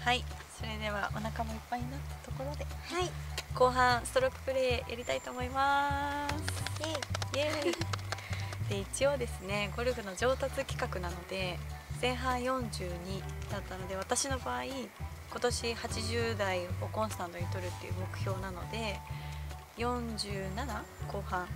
はい、それではお腹もいっぱいになったところで、 はい、 後半ストロークプレーやりたいと思います。イエーイで、一応ですね、ゴルフの上達企画なので前半42だったので、私の場合今年80台をコンスタントに取るっていう目標なので、47後半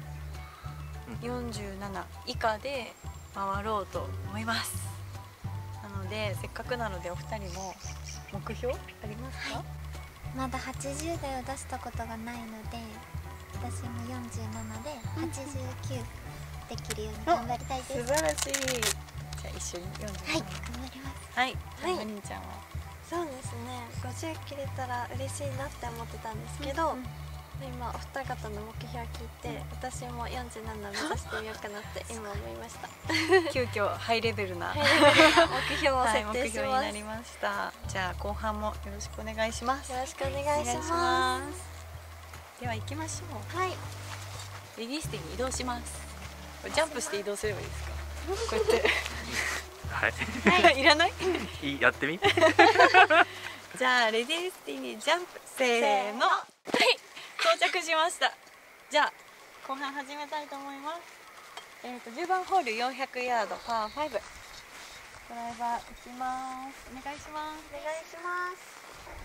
47以下で回ろうと思います。なのでせっかくなのでお二人も目標ありますか？ まだ80台を出したことがないので、私も47で89できるように頑張りたいです。 素晴らしい。じゃあ一緒に47。 はい、頑張ります。 はい、 はいマリンちゃんは？ そうですね、50切れたら嬉しいなって思ってたんですけど、今お二方の目標を聞いて、私も47目指してみようかなって今思いました急遽ハイレベルな目標をはい、 設目定します。 標になりました。じゃあ後半もよろしくお願いします。 よろしくお願いします。 では行きましょう。 はい、 レディースティに移動します。これジャンプして移動すればいいですか？こうやってはい。 いらない？ やってみ。 じゃあレディースティにジャンプ、せーの。はい、到着しました。じゃあ後半始めたいと思います。10番ホール400ヤードパー5。ドライバー行きます。お願いします。 お願いします。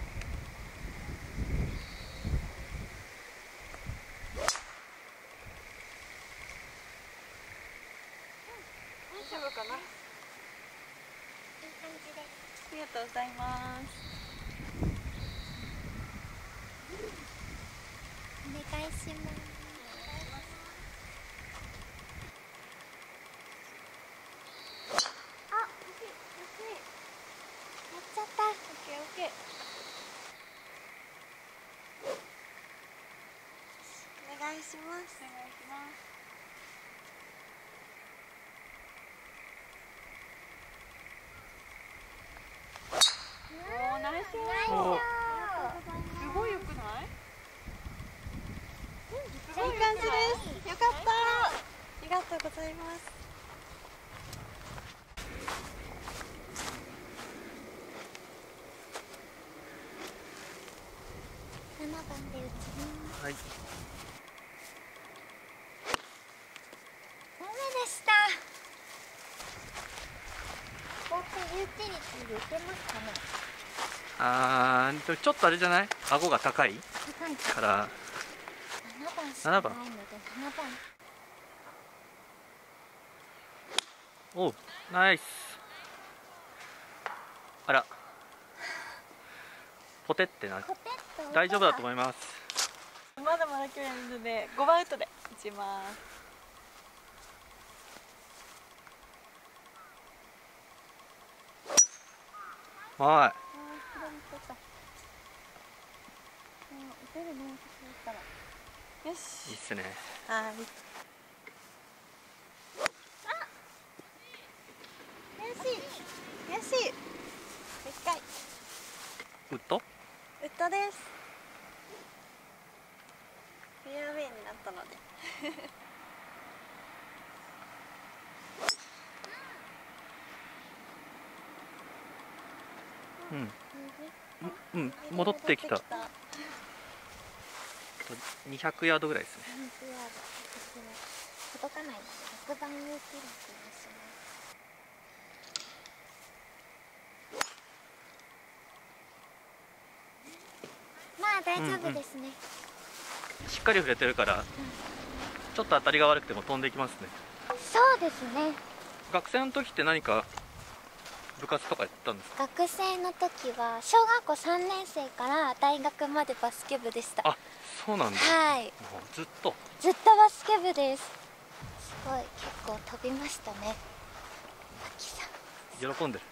大丈夫かな？ いい感じです。 ありがとうございます。 お願いします。あ、惜しい、惜しい。やっちゃった。 オッケーオッケー。 お願いします。 お願いします。おー、ナイス。 おーすごい良くない？すごいいい感じです。よかった。ありがとうございます。 7番で打ちます。 はい。 ダメでした。こうやってユーティリティで打てますかね。 ちょっとあれじゃない？顎が高い高いから 7番しかないので7番。 おう、ナイス。あら、ポテってな。 コテッと大丈夫だと思います。 まだまだ距離あるので5番ウッドで打ちます。 は打てるね、そうしたら。よい。いいっし。 すね。 はい。 悔しい。悔しい。でっかい。 ウッド？ ウッドです。フェアウェイになったので。 うん、戻ってきた。200ヤードぐらいですね。 200ヤード。届かないので6番ユーティリティにします。まあ大丈夫ですね。 しっかり触れてるから、ちょっと当たりが悪くても飛んでいきますね。 そうですね。 学生の時って何か部活とかやったんですか？ 学生の時は小学校3年生から大学までバスケ部でした。 あ、そうなんだ。 はい。 もうずっと。 ずっとバスケ部です。すごい結構飛びましたね。マキさん。 喜んでる。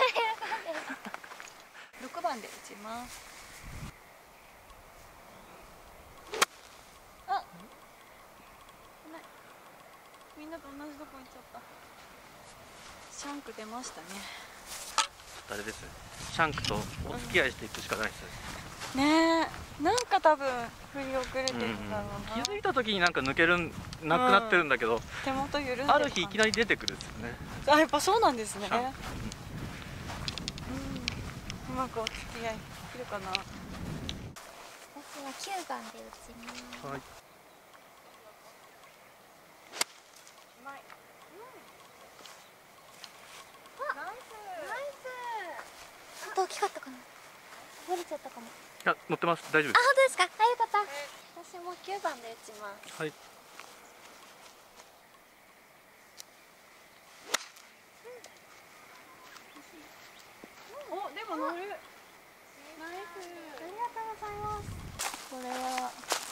6番で打ちます。あ、ない。みんなと同じとこ行っちゃった。シャンク出ましたね。 あれですね。シャンクとお付き合いしていくしかないですよね。 ねえ、なんか多分振り遅れてるんだろうな。 気づいた時になんか抜けるなくなってるんだけど、 手元緩んでるある日いきなり出てくるんですよね。 あ、やっぱそうなんですね。 シャンうまくお付き合いできるかな。 私は9番で打ちます。 はい。 ちょっと大きかったかな。折れちゃったかも。 いや、乗ってます。大丈夫あ、 で本当ですか。あ、よかった。 私も9番で打ちます。 す。はい。 お、でも乗る。ナイス。 ありがとうございます。 これは。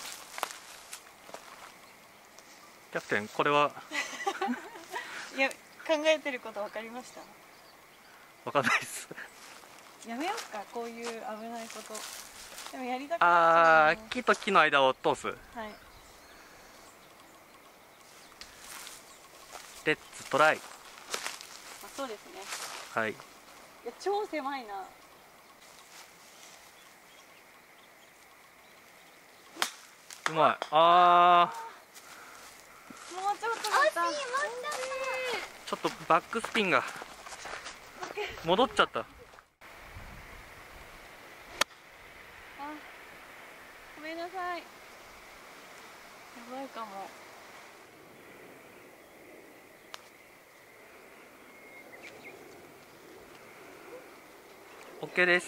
キャプテン、これは。 いや、考えてること分かりました。 わかんないです。 やめようか、こういう危ないこと。でもやりたくあなっちゃうな。 木と木の間を通す。 はい。 レッツトライ。 あ、そうですね。 はい。 いや、超狭いな。 うまい。あもうちょっとだった。 ちょっとバックスピンが戻っちゃった。 あ、ごめんなさい。やばいかも。 オッケーです。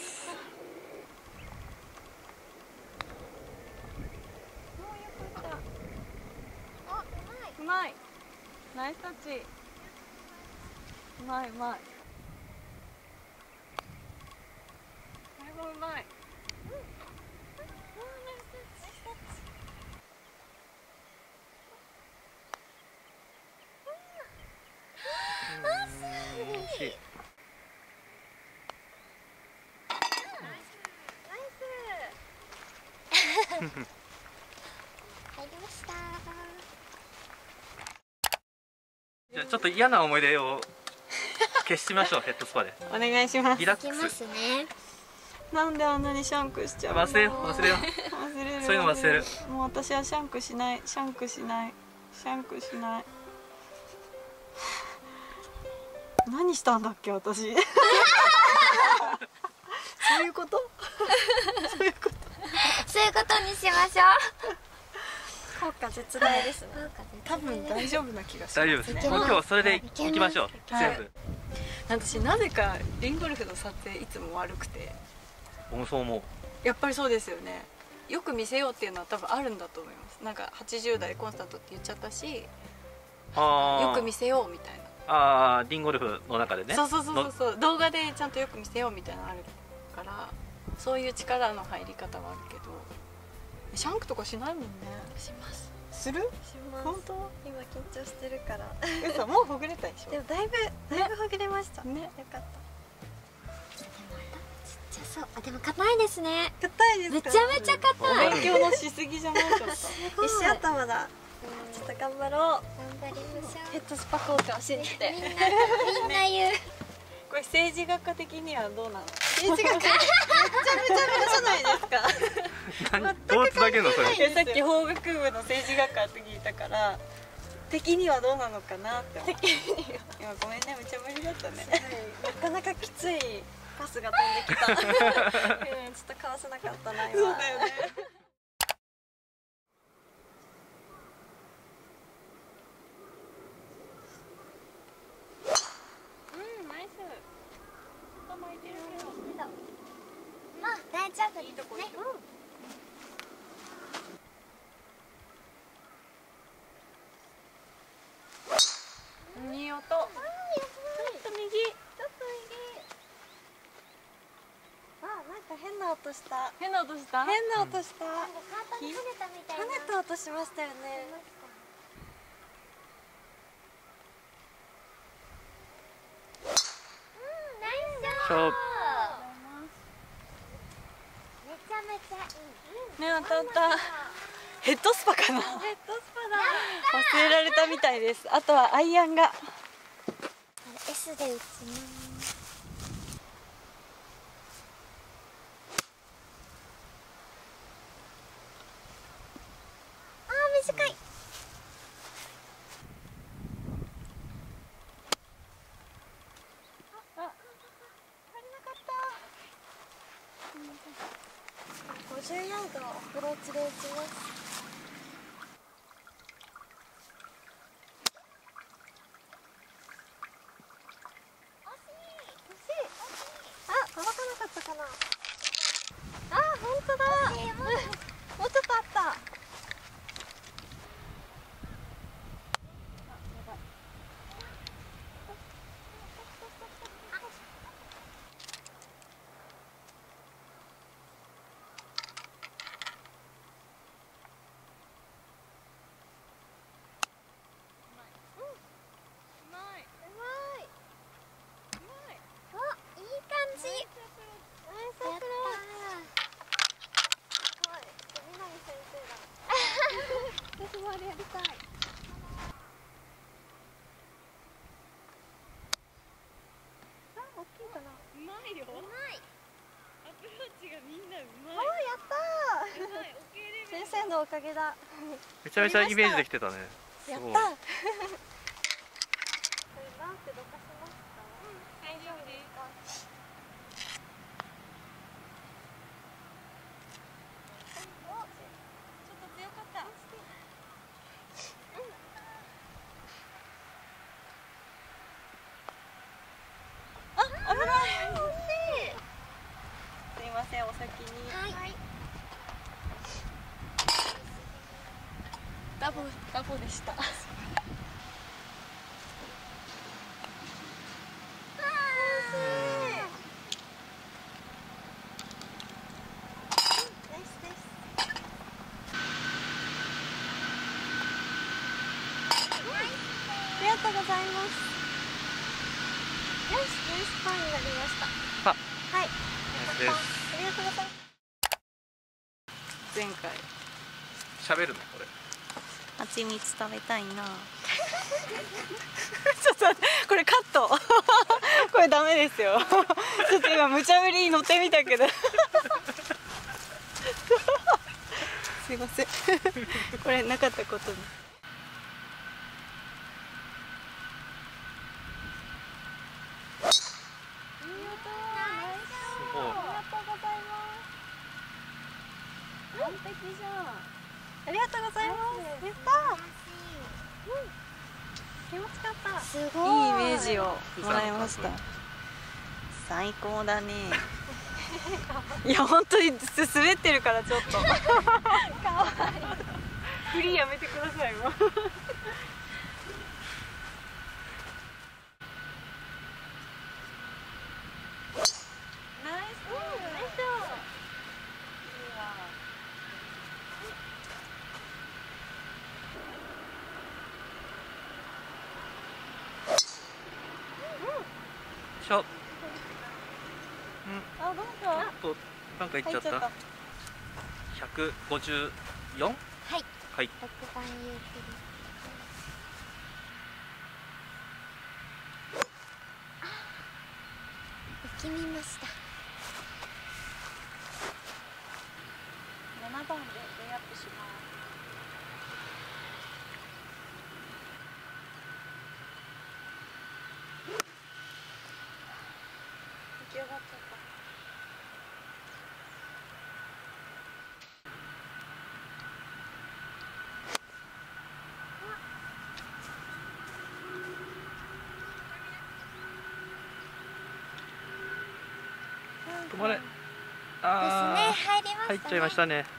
うまい。ナイスタッチ。うまいうまい。これもうまい。 惜しい。 入りました。 じゃあちょっと嫌な思い出を消しましょう。ヘッドスパでお願いしますリ。ラッいきまクス。 すね。 なんであんなにシャンクしちゃうの。 忘れよう忘れよう。 忘れる。 そういうの忘れる。 もう私はシャンクしない。シャンクしない。シャンクしない。何したんだっけ私。そういうこと？そういうこと。 そういうことにしましょう。 効果絶大ですね。 多分大丈夫な気がします。 大丈夫です。もう今日はそれで行きましょう。 はい全部。 私なぜかリンゴルフの撮影いつも悪くて。 僕もそう思う。 やっぱりそうですよね。よく見せようっていうのは多分あるんだと思います。なんか80代コンスタントって言っちゃったし、 あよく見せようみたいな。 リンゴルフの中でね。 そうそうそうそう、動画でちゃんとよく見せようみたいなのあるから、そういう力の入り方はあるけど、シャンクとかしないもんね。 します。 する？ します。 本当？ 今緊張してるから。 嘘、もうほぐれたでしょ。 でもだいぶほぐれました。 ね。 よかった。 じゃあそう。あ、でも硬いですね。 硬いですか？ めちゃめちゃ硬い。 勉強のしすぎじゃないちょっと。 石頭だ。ちょっと頑張ろう。 頑張りましょヘッドスパ効果を信じて。 う。みんな言う。 これ政治学科的にはどうなの？ 政治学めちゃめちゃ無駄じゃないですか。 どうつなげるのそれ。 さっき法学部の政治学科って聞いたから、的にはどうなのかなって思って。今ごめんね、めっちゃ無理だったね。 なかなかきついパスが飛んできた。ちょっとかわせなかったな今。 そうだよね。ナイス。巻いてるけど。 まあ大丈夫ですね。 いいとこ。いい音。ちょっと右。 あ、なんか変な音した。 変な音した。 変な音した。 なんか簡単に跳ねたみたいな。 跳ねた音しましたよね。 ナイスショ勝負。 めちゃめちゃいい。 ね、当たった。ヘッドスパかな。 ヘッドスパだ。 忘れられたみたいです。あとはアイアンが。 S で打ちます。あー、短い。 50ヤードアプローチで打ちます。あ、届かなかったかな。あ、本当だ。もうちょっとあった。あれやりたい。あ、大きいかな。うまいよ。うまい。アプローチがみんなうまい。お、やったー。先生のおかげだ。 めちゃめちゃイメージできてたね。 やった。これなんてどかしますか。大丈夫ですか。お、ちょっと強かった。すいません、お先に。はい。ダボでした。ナイスです。ありがとうございます。よし、ナイスパーになりました。はい。ありがとうございます。 前回喋るのこれ。 蜂蜜食べたいな。ちょっと待って、これカット。これダメですよ。ちょっと今無茶ぶりに乗ってみたけど。すいません。これなかったことに。完璧じゃん。ありがとうございます。やったー。気持ちよかった。すごい。いいイメージをもらいました。最高だね。いや本当に滑ってるからちょっと。かわいい。フリーやめてくださいもう。 しょ。 あ、どうぞ。 ちょっとなんかいっちゃった。154。 はい。 はい。 6番ユーティリ。浮き見ました。 7番でレイアップします。浮き上がっちゃった。 止まれ。ああ。ですね、入りましたね。 入っちゃいましたね。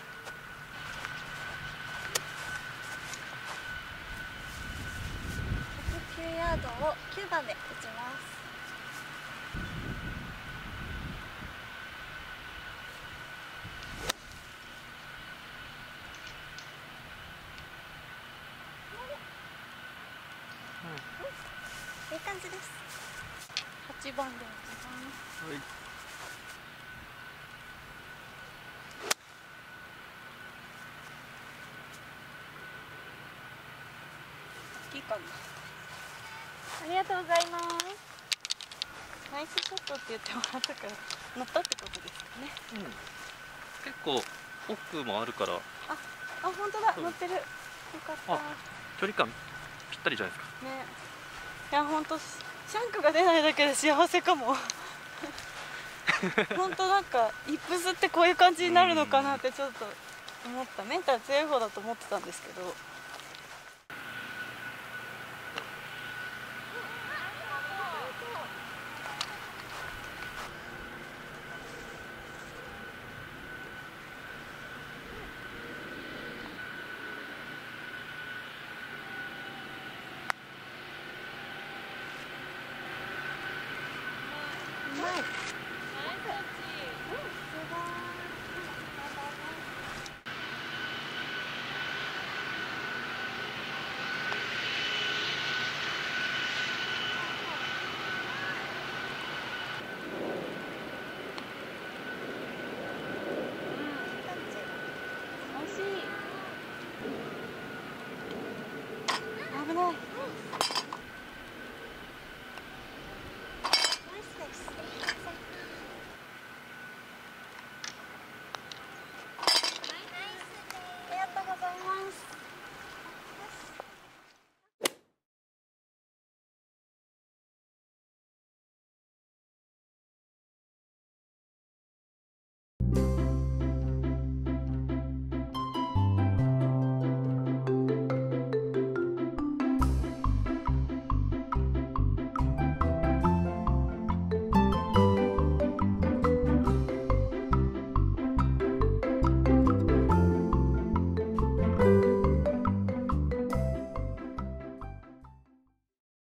109ヤードを9番で打ちます。いい感じです。 8番で打ちます。 はい。 いいかな。 ありがとうございます。 ナイスショットって言ってもらったから乗ったってことですかね。 結構奥もあるから。 あ、本当だ、乗ってる。よかった。 距離感ぴったりじゃないですか。 ね。いや本当シャンクが出ないだけで幸せかも。 本当なんかイップスってこういう感じになるのかなってちょっと思った。メンタル強い方だと思ってたんですけど。 うまい。